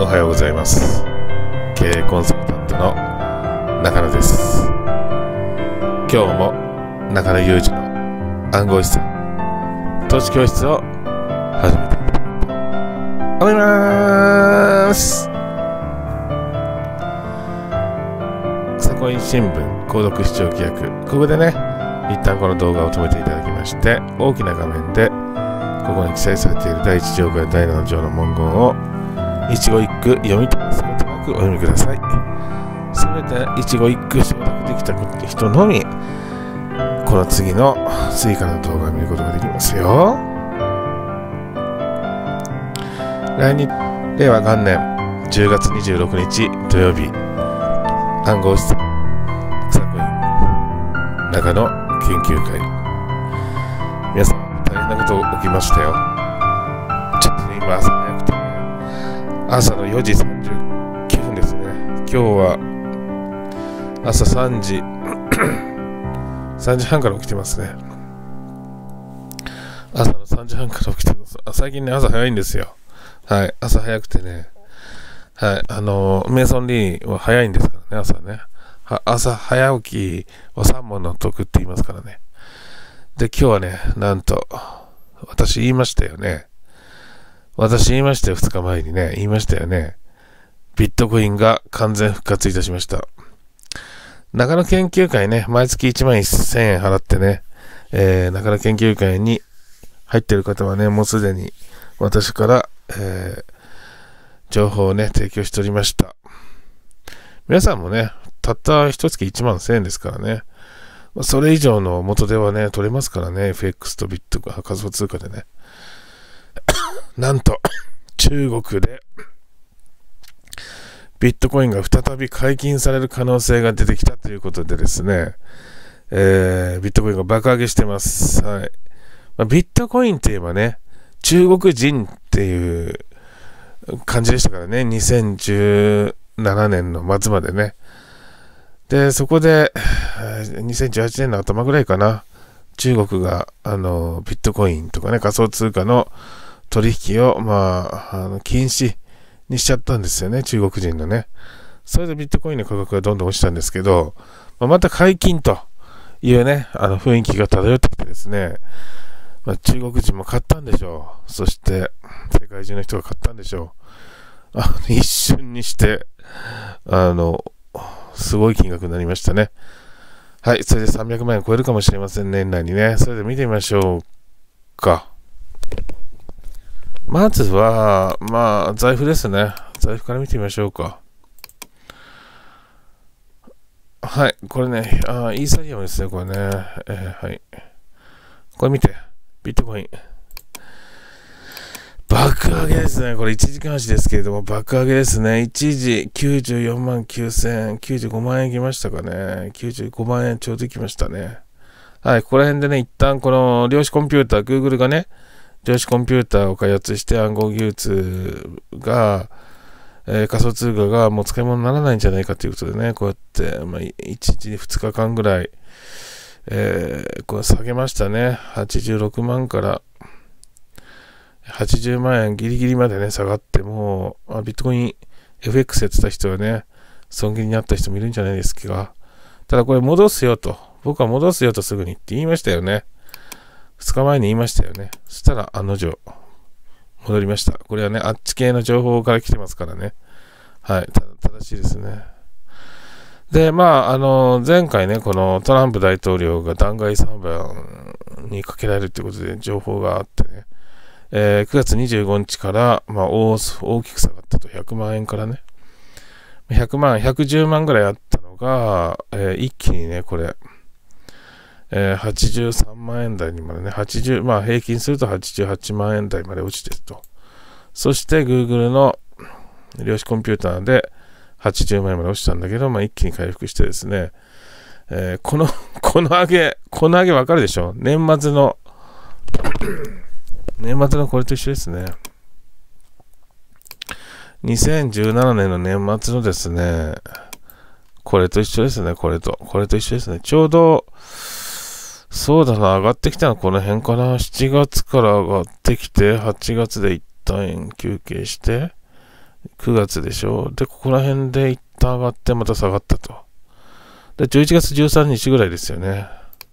おはようございます。経営コンサルタントの中野です。今日も中野雄二の暗号資産投資教室を始めていきたいと思います。サコイン新聞購読視聴規約、ここでね一旦この動画を止めていただきまして、大きな画面でここに記載されている第1条から第7条の文言を一語一句読み取りすことなくお読みください。すべて一語一句承諾できた人のみこの次の追加の動画を見ることができますよ。令和元年10月26日土曜日、暗号資産サコイン中野研究会。皆さん大変なこと起きましたよ。ちょっとね、今朝早くて朝の4時39分ですね。今日は朝3時半から起きてますね。朝の3時半から起きてます。最近ね、朝早いんですよ。はい、朝早くてね。はい、メイソンリーは早いんですからね、朝ね。朝早起きを3問の得って言いますからね。で、今日はね、なんと、私言いましたよね。2日前にね、言いましたよね。ビットコインが完全復活いたしました。中野研究会ね、毎月1万1000円払ってね、中野研究会に入っている方はね、もうすでに私から、情報をね、提供しておりました。皆さんもね、たった一月1万1000円ですからね。それ以上の元手はね、取れますからね、FX とビット仮想通貨でね。なんと、中国で、ビットコインが再び解禁される可能性が出てきたということでですね、ビットコインが爆上げしてます。はい。ビットコインといえばね、中国人っていう感じでしたからね、2017年の末までね。で、そこで、2018年の頭ぐらいかな、中国が、ビットコインとかね、仮想通貨の取引を、禁止にしちゃったんですよね、中国人のね。それでビットコインの価格がどんどん落ちたんですけど、また解禁というね、雰囲気が漂ってきてですね、中国人も買ったんでしょう。そして、世界中の人が買ったんでしょう。一瞬にして、すごい金額になりましたね。はい、それで300万円超えるかもしれません、年内にね。それで見てみましょうか。まずは、財布ですね。財布から見てみましょうか。はい、これね、イーサリアムですね、これね。はい。これ見て、ビットコイン。爆上げですね。これ1時間足ですけれども、爆上げですね。一時94万9000円、95万円きましたかね。95万円ちょうどきましたね。はい、ここら辺でね、一旦この量子コンピューター、Google がね、量子コンピューターを開発して暗号技術が、仮想通貨がもう使い物にならないんじゃないかということでね、こうやって、1日に2日間ぐらい、これ下げましたね。86万から80万円ギリギリまでね、下がって、もう、ビットコイン FX やってた人はね、損切りになった人もいるんじゃないですか。ただこれ戻すよと、僕は戻すよとすぐにって言いましたよね。2日前に言いましたよね。そしたら案の定、戻りました。これはね、あっち系の情報から来てますからね。はい、正しいですね。で、前回ね、このトランプ大統領が弾劾裁判にかけられるということで情報があってね、9月25日から、大きく下がったと、100万円からね、110万ぐらいあったのが、一気にね、これ、83万円台にまでね、平均すると88万円台まで落ちてると。そして Google の量子コンピューターで80万円まで落ちたんだけど、一気に回復してですね、この上げわかるでしょ？年末のこれと一緒ですね。2017年の年末のですね、これと一緒ですね、これと一緒ですね。ちょうど、そうだな、上がってきたのこの辺かな。7月から上がってきて、8月で一旦休憩して、 9月でしょ。で、ここら辺で一旦上がってまた下がったと。で、11月13日ぐらいですよね。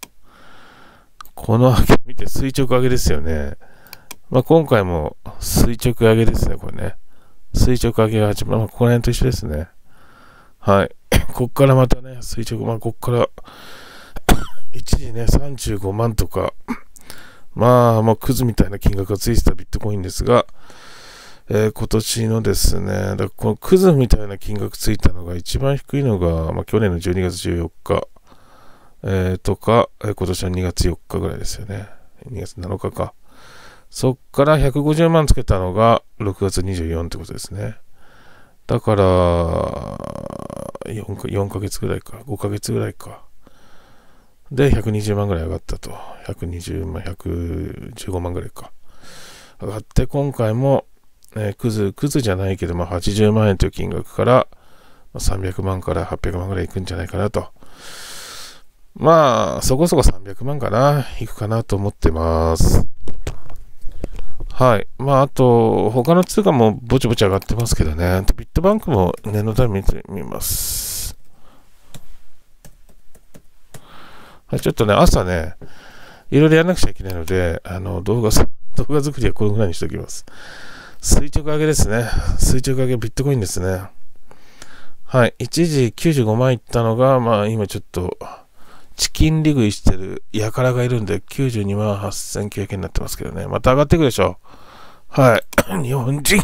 この上げ見て垂直上げですよね。まあ、今回も垂直上げですね、これね。垂直上げが始まる。まあ、ここら辺と一緒ですね。はい。こっからまたね、垂直、まあ、こっから、一時ね、35万とか、まあ、クズみたいな金額がついてたビットコインですが、今年のですね、だからこのクズみたいな金額ついたのが一番低いのが、まあ、去年の12月14日、とか、今年は2月4日ぐらいですよね。2月7日か。そっから150万つけたのが6月24ってことですね。だから、4ヶ月ぐらいか、5ヶ月ぐらいか。で、120万ぐらい上がったと。120万、115万ぐらいか。上がって、今回も、クズじゃないけど、まあ、80万円という金額から、300万から800万ぐらいいくんじゃないかなと。まあ、そこそこ300万かな、いくかなと思ってます。はい。まあ、あと、他の通貨もぼちぼち上がってますけどね。ビットバンクも念のため見てみます。はい、ちょっとね、朝ね、いろいろやらなくちゃいけないので、動画作りはこのぐらいにしておきます。垂直上げですね。垂直上げビットコインですね。はい。一時95万いったのが、まあ、今ちょっと、チキン利食いしてる輩がいるんで、92万8900円になってますけどね。また上がっていくでしょう。はい。日本人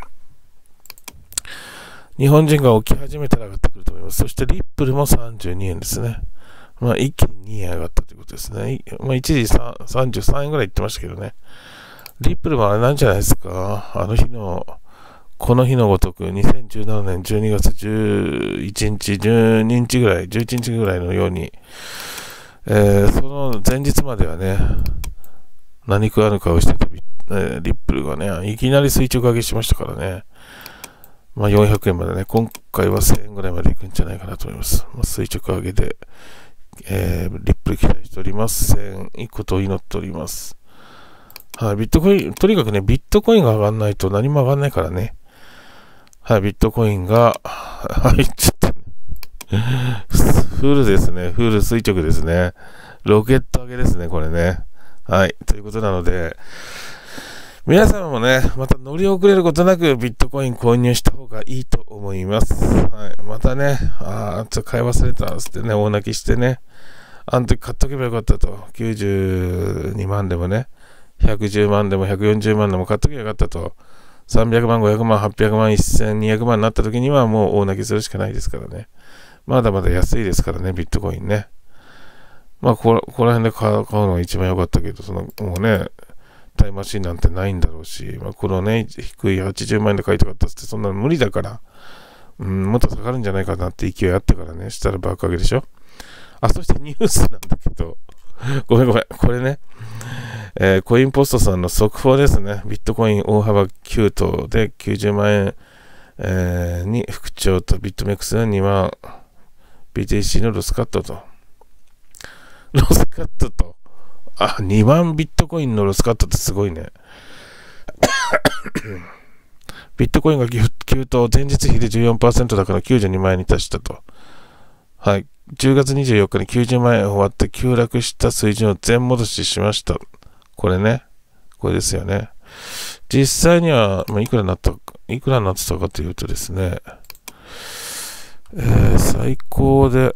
が起き始めたら上がってくると思います。そしてリップルも32円ですね。まあ一気に2円上がったということですね。まあ一時33円ぐらいいってましたけどね。リップルもあれなんじゃないですか。この日のごとく2017年12月11日、12日ぐらい、11日ぐらいのように、その前日まではね、何食わぬ顔してたリップルがね、いきなり垂直上げしましたからね。まあ400円までね、今回は1000円ぐらいまでいくんじゃないかなと思います。まあ、垂直上げで、リップル期待しております。1000円いくことを祈っております。はい、ビットコイン、とにかくね、ビットコインが上がんないと何も上がんないからね。はい、ビットコインが、はい、ちょっと、ね、フルですね。フル垂直ですね。ロケット上げですね、これね。はい、ということなので、皆様もね、また乗り遅れることなくビットコイン購入した方がいいと思います。はい、またね、ちょっと買い忘れたっつってね、大泣きしてね、あの時買っとけばよかったと。92万でもね、110万でも140万でも買っとけばよかったと。300万、500万、800万、1200万になった時にはもう大泣きするしかないですからね。まだまだ安いですからね、ビットコインね。まあ、ここら辺で買うのが一番良かったけど、もうね、タイムマシンなんてないんだろうし、まあ、このね、低い80万円で買いたかったって、そんなの無理だから、もっと下がるんじゃないかなって勢いあったからね、したら爆上げでしょ。そしてニュースなんだけど、ごめん、これね、コインポストさんの速報ですね。ビットコイン大幅急騰で90万円、に復調とビットメックスが2万 BTC のロスカットと。2万ビットコインのロスカットってすごいね。ビットコインが急騰、前日比で 14% だから92万円に達したと。はい。10月24日に90万円終わって急落した水準を全戻ししました。これね。これですよね。実際には、いくらになってたかというとですね、最高で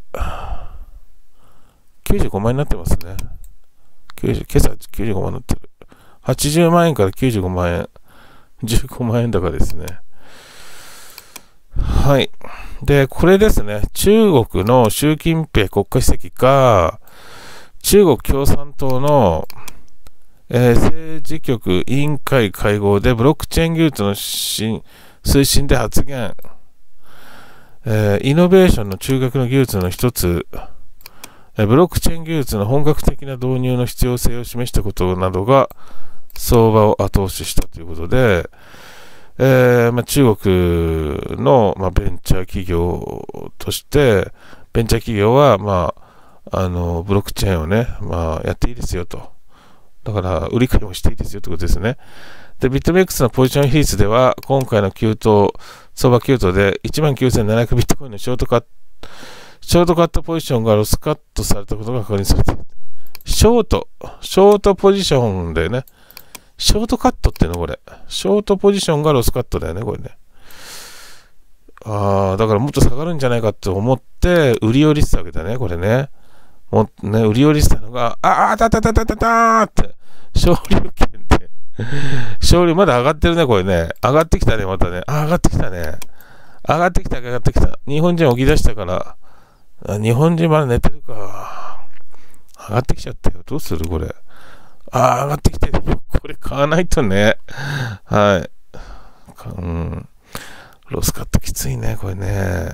95万円になってますね。今朝95万になってる。80万円から95万円。15万円高ですね。はい。で、これですね。中国の習近平国家主席が、中国共産党の、政治局委員会会合でブロックチェーン技術の推進で発言。イノベーションの中核の技術の一つ、ブロックチェーン技術の本格的な導入の必要性を示したことなどが相場を後押ししたということで、中国の、ベンチャー企業として、ベンチャー企業は、ブロックチェーンをね、やっていいですよとだから、売り買いもしていいですよってことですね。で、ビットメックスのポジション比率では、今回の相場急騰で19,700ビットコインのショートカットポジションがロスカットされたことが確認されている。ショートポジションでね、ショートカットってのこれ。ショートポジションがロスカットだよね、これね。だからもっと下がるんじゃないかと思って、売り寄りしたわけだね、これね。売り寄りしたのが、たーって、昇竜拳で、昇竜まだ上がってるね、これね。上がってきたね、またね。上がってきたね。上がってきた。日本人起き出したから、日本人まだ寝てるか。上がってきちゃったよ。どうするこれ。上がってきてる。これ買わないとね。はい。ロスカットきついね、これね。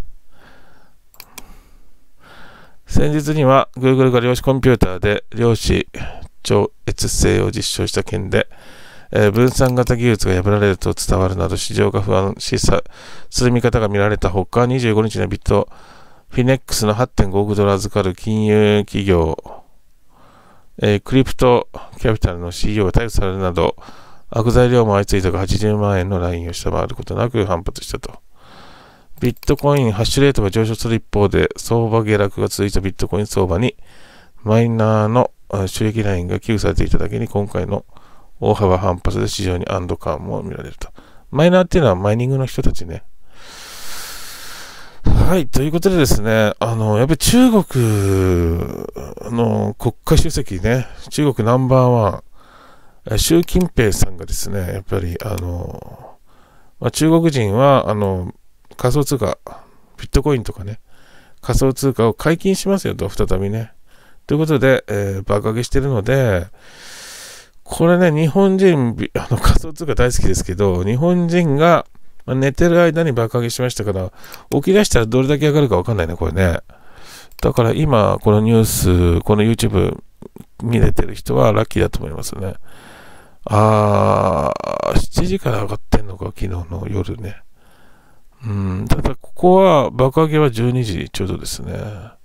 先日には Google が量子コンピューターで量子超越性を実証した件で、分散型技術が破られると伝わるなど市場が不安視する見方が見られたほか、25日のビットフィネックスの 8.5 億ドル預かる金融企業、クリプトキャピタルの CEO が逮捕されるなど、悪材料も相次いだが80万円のラインを下回ることなく反発したと。ビットコインハッシュレートが上昇する一方で、相場下落が続いたビットコイン相場に、マイナーの収益ラインが寄付されていただけに、今回の大幅反発で市場に安堵感も見られると。マイナーっていうのはマイニングの人たちね。はい、ということでですね、やっぱり中国の国家主席ね、中国ナンバーワン、習近平さんがですね、やっぱり、中国人は、仮想通貨、ビットコインとかね、仮想通貨を解禁しますよと、再びね。ということで、爆上げしてるので、これね、日本人、仮想通貨大好きですけど、日本人が寝てる間に爆上げしましたから、起き出したらどれだけ上がるか分かんないね、これね。だから今、このニュース、この YouTube 見れてる人はラッキーだと思いますね。7時から上がってんのか、昨日の夜ね。ただここは爆上げは12時ちょうどですね。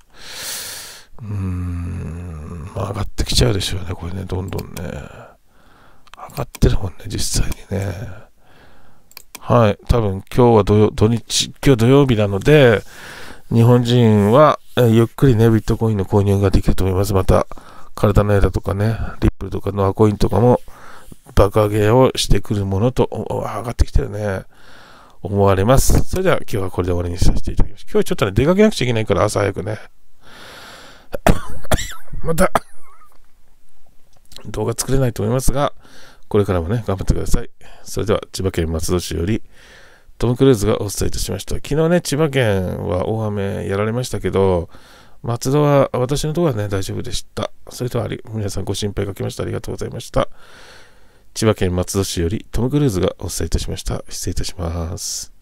上がってきちゃうでしょうね、これね、どんどんね。上がってるもんね、実際にね。はい、多分今日は今日土曜日なので、日本人はゆっくりね、ビットコインの購入ができると思います。また、体の枝とかね、リップルとかノアコインとかも爆上げをしてくるものと、上がってきてるね。思われます。それでは今日はこれで終わりにさせていただきます。今日はちょっとね、出かけなくちゃいけないから朝早くね。また、動画作れないと思いますが、これからもね、頑張ってください。それでは千葉県松戸市よりトム・クルーズがお伝えいたしました。昨日ね、千葉県は大雨やられましたけど、松戸は私のところはね、大丈夫でした。それでは皆さんご心配かけましてありがとうございました。千葉県松戸市よりトム・クルーズがお伝えいたしました。失礼いたします。